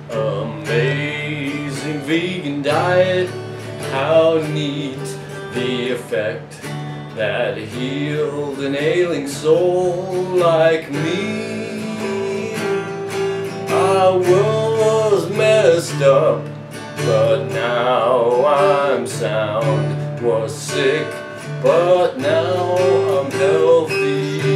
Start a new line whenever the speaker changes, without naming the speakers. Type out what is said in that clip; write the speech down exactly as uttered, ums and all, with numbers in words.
Amazing vegan diet, how neat the effect that healed an ailing soul like me. Our world was messed up, but now I'm sound. Was sick, but now I'm healthy.